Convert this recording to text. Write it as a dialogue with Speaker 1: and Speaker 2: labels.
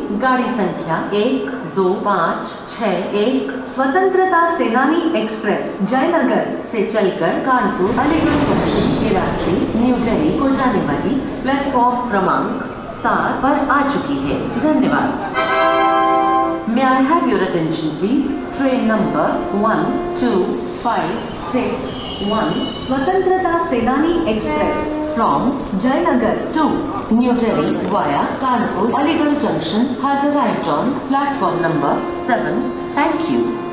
Speaker 1: गाड़ी संख्या 1256 स्वतंत्रता सेनानी एक्सप्रेस जयनगर से चलकर कानपुर अलीगढ़ जंक्शन के रास्ते न्यू दिल्ली को जाने वाली प्लेटफॉर्म क्रमांक 7 पर आ चुकी है। धन्यवाद। May I have your attention please? Train number 1256 Swatantrata Senani express from Jayanagar to New Delhi via Kanpur Aligarh Junction has arrived on platform number 7. Thank you.